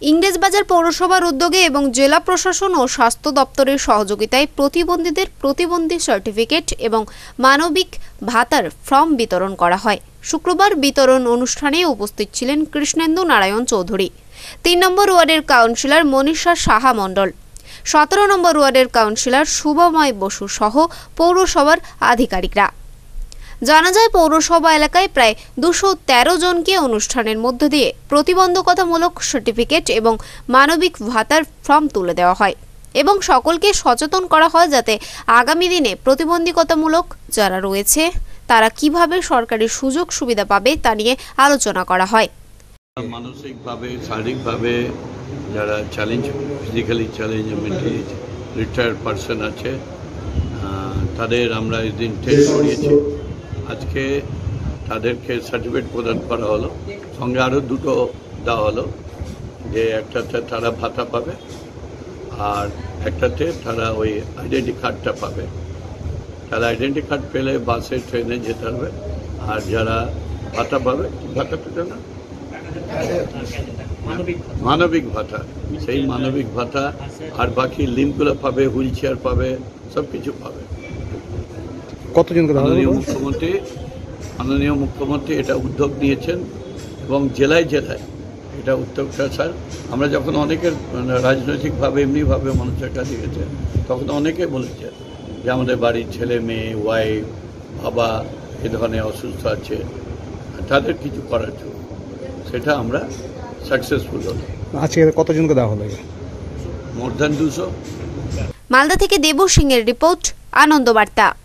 ইংরেজবাজার পৌরসভার উদ্যোগে এবং জেলা প্রশাসন ও স্বাস্থ্য দপ্তরের সহযোগিতায় প্রতিবন্ধীদের প্রতিবন্ধী সার্টিফিকেট এবং মানবিক ভাতার ফর্ম বিতরণ করা হয়। শুক্রবার বিতরণ অনুষ্ঠানে উপস্থিত ছিলেন কৃষ্ণেন্দু নারায়ণ চৌধুরী, ৩ নম্বর ওয়ার্ডের কাউন্সিলর মনীষা সাহা মণ্ডল, ১৭ নম্বর ওয়ার্ডের কাউন্সিলর শুভময় বসু সহ পৌরসভার আধিকারিকরা। জানা যায়, পৌরসভা এলাকায় প্রায় ২১৩ জনকে অনুষ্ঠানের মধ্য দিয়ে প্রতিবন্ধকতামূলক সার্টিফিকেট এবং মানবিক ভাতার ফর্ম তুলে দেওয়া হয় এবং সকলকে সচেতন করা হয় যাতে আগামী দিনে প্রতিবন্ধকতামূলক যারা রয়েছে তারা কিভাবে সরকারি সুযোগ সুবিধা পাবে তা নিয়ে আলোচনা করা হয়। মানসিকভাবে, শারীরিকভাবে যারা challenge, physically challenge, mentally retired person আছে, তাদের আমরা এদিন টেস্ট করিয়েছি। আজকে তাদেরকে সার্টিফিকেট প্রদান করা হলো, সঙ্গে আরও দুটো দেওয়া হলো, যে একটাতে তারা ভাতা পাবে আর একটাতে তারা ওই আইডেন্টি কার্ডটা পাবে। তারা আইডেন্টি কার্ড পেলে বাসে ট্রেনে যেতে হবে, আর যারা ভাতা পাবে, ভাতা পেতে না মানবিক ভাতা, সেই মানবিক ভাতা আর বাকি লিম্পগুলো পাবে, হুইল চেয়ার পাবে, সব কিছু পাবে। কতজনকে মাননীয় মুখ্যমন্ত্রী এটা উদ্যোগ নিয়েছেন এবং জেলায় জেলায় এটা উদ্যোগটা, স্যার আমরা যখন অনেকের রাজনৈতিকভাবে এমনিভাবে মানুষের কাছে গেছে, তখন অনেকে বলেছে যে আমাদের বাড়ির ছেলে মেয়ে, ওয়াইফ, বাবা এ ধরনের অসুস্থ আছে, তাদের কিছু করার জন্য সেটা আমরা সাকসেসফুল হল। আজকে কতজনকে দেওয়া হলো? More than 200। মালদা থেকে দেবু সিংয়ের রিপোর্ট, আনন্দ বার্তা।